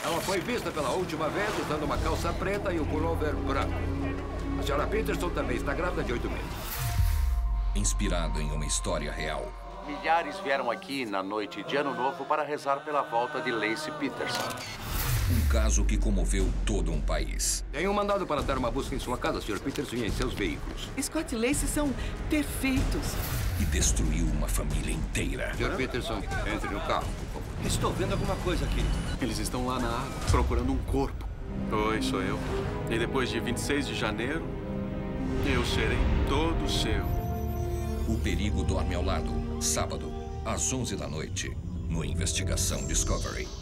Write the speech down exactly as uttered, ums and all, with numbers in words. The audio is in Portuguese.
Ela foi vista pela última vez usando uma calça preta e um pullover branco. A senhora Peterson também está grávida de oito meses. Inspirado em uma história real. Milhares vieram aqui na noite de Ano Novo para rezar pela volta de Laci Peterson. Um caso que comoveu todo um país. Tenho mandado para dar uma busca em sua casa, senhor Peterson, e em seus veículos. Scott e Laci são perfeitos. E destruiu uma família inteira. senhor Peterson, entre no carro, por favor. Estou vendo alguma coisa aqui. Eles estão lá na água, procurando um corpo. Oi, sou eu. E depois de vinte e seis de janeiro, eu serei todo seu. O Perigo Dorme ao Lado, sábado, às onze da noite, no Investigação Discovery.